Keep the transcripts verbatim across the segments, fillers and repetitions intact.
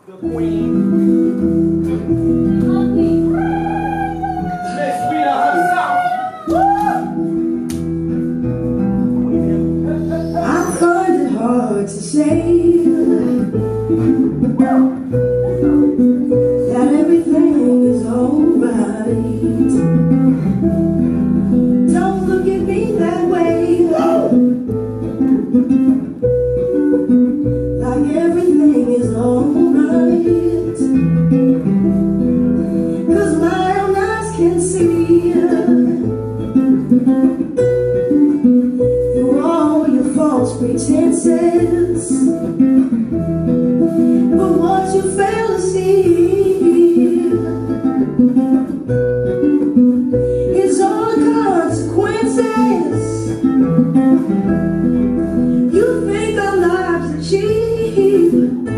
the queen, Miss Rita herself. I find it hard to say that everything is alright. Don't look at me that way, like everything is alright, 'cause my own eyes can see through all your false pretenses. But what you fail to see is all the consequences. You think our lives are cheap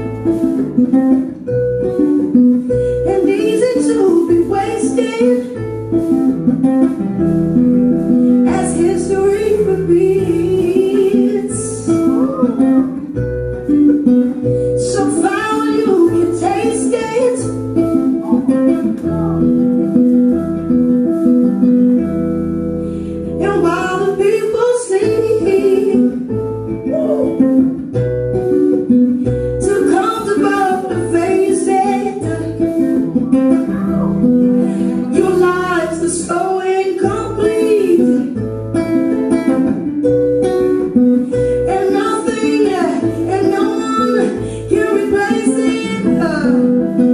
and easy to be wasted, as history repeats. So foul you can taste it. And while the people sleep, to come above the face it, your lives are so incomplete, and nothing and no one can replace it.